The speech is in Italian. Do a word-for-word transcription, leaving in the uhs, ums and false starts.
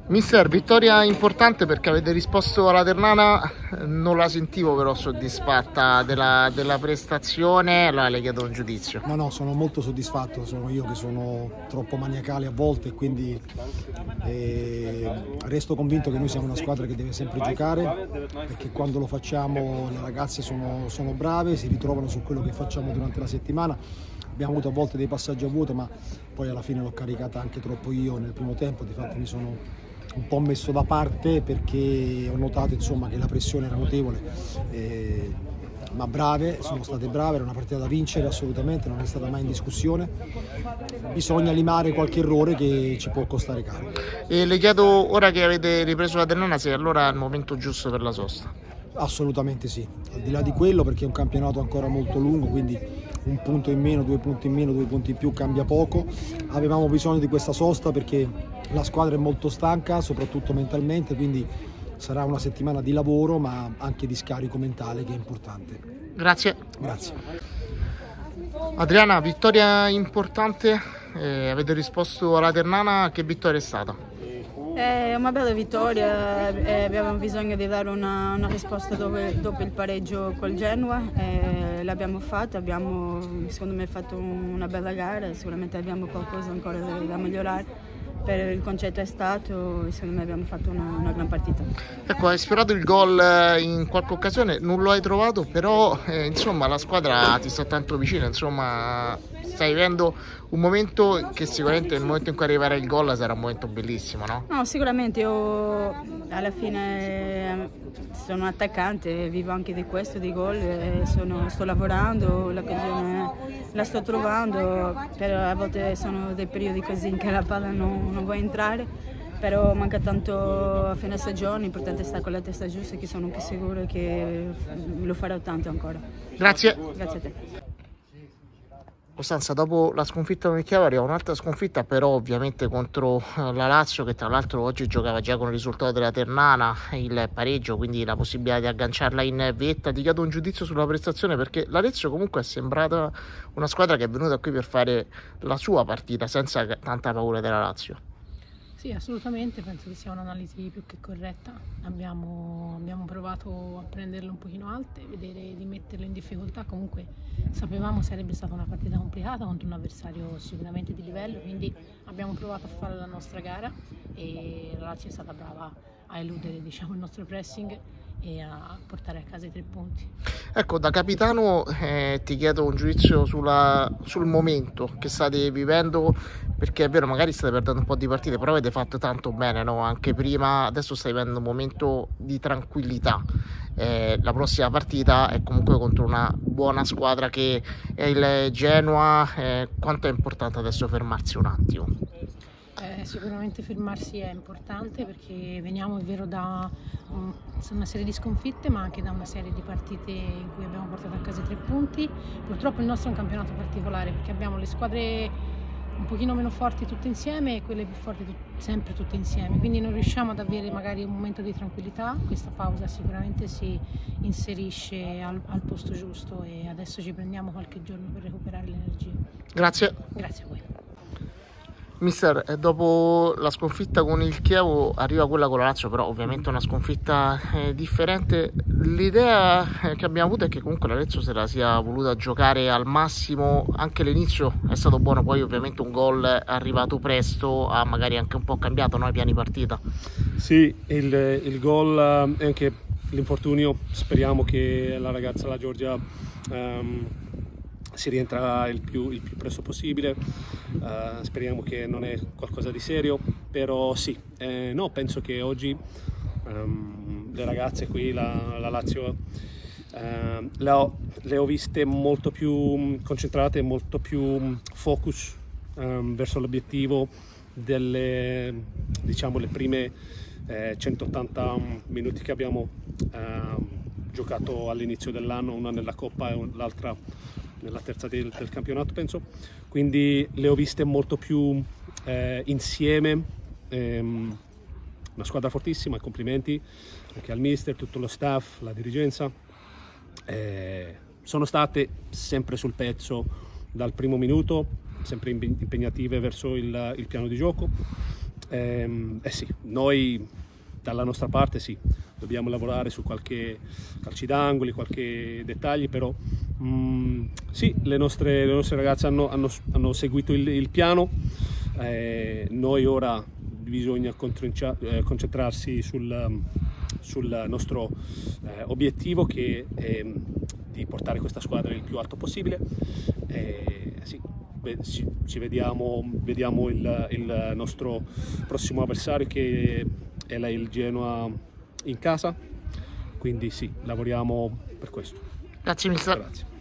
Mister, vittoria importante perché avete risposto alla Ternana, non la sentivo però soddisfatta della, della prestazione, allora le chiedo un giudizio. No, no, sono molto soddisfatto, sono io che sono troppo maniacale a volte, quindi eh, resto convinto che noi siamo una squadra che deve sempre giocare, perché quando lo facciamo le ragazze sono, sono brave, si ritrovano su quello che facciamo durante la settimana. Abbiamo avuto a volte dei passaggi a vuoto, ma poi alla fine l'ho caricata anche troppo io nel primo tempo, difatti mi sono un po' messo da parte perché ho notato insomma, che la pressione era notevole, eh, ma brave, sono state brave, era una partita da vincere assolutamente, non è stata mai in discussione, bisogna limare qualche errore che ci può costare caro. E le chiedo, ora che avete ripreso la Ternana, se allora è il momento giusto per la sosta? Assolutamente sì, al di là di quello, perché è un campionato ancora molto lungo, quindi un punto in meno, due punti in meno, due punti in più cambia poco. Avevamo bisogno di questa sosta perché la squadra è molto stanca, soprattutto mentalmente, quindi sarà una settimana di lavoro ma anche di scarico mentale che è importante. Grazie. Grazie. Adriana, vittoria importante, eh, avete risposto alla Ternana, che vittoria è stata? È una bella vittoria e abbiamo bisogno di dare una, una risposta dove, dopo il pareggio col Genoa, l'abbiamo fatta, abbiamo secondo me fatto una bella gara, sicuramente abbiamo qualcosa ancora da, da migliorare. Per il concetto è stato, secondo me abbiamo fatto una, una gran partita. Ecco, hai sperato il gol in qualche occasione, non lo hai trovato, però eh, insomma la squadra ti sta tanto vicina, insomma stai vivendo un momento che sicuramente nel momento in cui arriverà il gol sarà un momento bellissimo, no? No, sicuramente io alla fine sono un attaccante, vivo anche di questo, di gol, sono, sto lavorando, l'occasione la sto trovando, però a volte sono dei periodi così in che la palla non, non vuole entrare, però manca tanto a fine stagione, l'importante è stare con la testa giusta, che sono anche sicuro che lo farò tanto ancora. Grazie. Grazie a te. Costanza, dopo la sconfitta con il Chiavari arriva un'altra sconfitta, però ovviamente contro la Lazio, che tra l'altro oggi giocava già con il risultato della Ternana, il pareggio, quindi la possibilità di agganciarla in vetta. Ti chiedo un giudizio sulla prestazione, perché la Lazio comunque è sembrata una squadra che è venuta qui per fare la sua partita senza tanta paura della Lazio. Sì, assolutamente, penso che sia un'analisi più che corretta. Abbiamo, abbiamo provato a prenderle un pochino alte, vedere di metterle in difficoltà. Comunque sapevamo sarebbe stata una partita complicata contro un avversario sicuramente di livello, quindi abbiamo provato a fare la nostra gara e la Lazio è stata brava a eludere, diciamo, il nostro pressing e a portare a casa i tre punti. Ecco, da capitano eh, ti chiedo un giudizio sulla, sul momento che state vivendo, perché è vero, magari state perdendo un po' di partite, però avete fatto tanto bene, no? Anche prima, adesso stai vivendo un momento di tranquillità. Eh, la prossima partita è comunque contro una buona squadra che è il Genoa. Eh, quanto è importante adesso fermarsi un attimo? Eh, sicuramente fermarsi è importante perché veniamo, è vero, da um, una serie di sconfitte, ma anche da una serie di partite in cui abbiamo portato a casa i tre punti. Purtroppo il nostro è un campionato particolare perché abbiamo le squadre un pochino meno forti tutte insieme e quelle più forti tut sempre tutte insieme, quindi non riusciamo ad avere magari un momento di tranquillità. Questa pausa sicuramente si inserisce al, al posto giusto e adesso ci prendiamo qualche giorno per recuperare l'energia. Grazie. Grazie a voi. Mister, dopo la sconfitta con il Chievo arriva quella con la Lazio, però ovviamente una sconfitta eh, differente. L'idea eh, che abbiamo avuto è che comunque la Lazio se la sia voluta giocare al massimo, anche l'inizio è stato buono, poi ovviamente un gol arrivato presto ha magari anche un po' cambiato, no, i piani partita. Sì, il, il gol e anche l'infortunio, speriamo che la ragazza, la Giorgia, um, si rientra il più, il più presto possibile, uh, speriamo che non è qualcosa di serio, però sì, eh, no, penso che oggi um, le ragazze qui, la, la Lazio, uh, le, ho, le ho viste molto più concentrate, molto più focus um, verso l'obiettivo delle, diciamo, le prime eh, centottanta minuti che abbiamo uh, giocato all'inizio dell'anno, una nella Coppa e l'altra nella terza del, del campionato, penso. Quindi le ho viste molto più eh, insieme, ehm, una squadra fortissima, complimenti anche al mister, tutto lo staff, la dirigenza. Eh, sono state sempre sul pezzo dal primo minuto, sempre impegnative verso il, il piano di gioco. ehm, eh sì, noi dalla nostra parte sì, dobbiamo lavorare su qualche calci d'angoli, qualche dettaglio, però mm, sì, le nostre, le nostre ragazze hanno, hanno, hanno seguito il, il piano, eh, noi ora bisogna eh, concentrarsi sul, sul nostro eh, obiettivo, che è di portare questa squadra il più alto possibile. Eh, sì, ci, ci vediamo, vediamo il, il nostro prossimo avversario, che è il Genoa in casa, quindi sì, lavoriamo per questo. Grazie mister. Grazie.